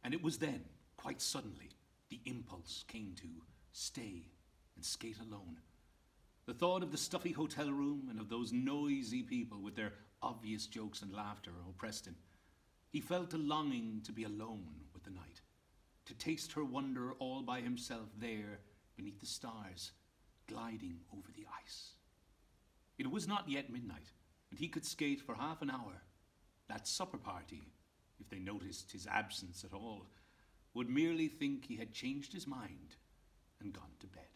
And it was then, quite suddenly, the impulse came to stay and skate alone. The thought of the stuffy hotel room and of those noisy people with their obvious jokes and laughter oppressed him. He felt a longing to be alone with the night, to taste her wonder all by himself there beneath the stars, gliding over the ice. It was not yet midnight, and he could skate for half an hour. That supper party, if they noticed his absence at all, would merely think he had changed his mind and gone to bed.